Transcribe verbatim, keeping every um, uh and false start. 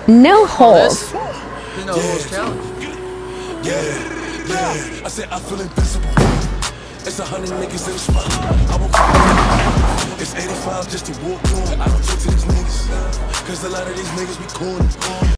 No holes. There's no holes challenge. Yeah, yeah. I said I feel invincible. It's a hundred niggas in the spot. I won't come. It's eighty-five just to walk on. I don't talk to these niggas, cause a lot of these niggas be corny.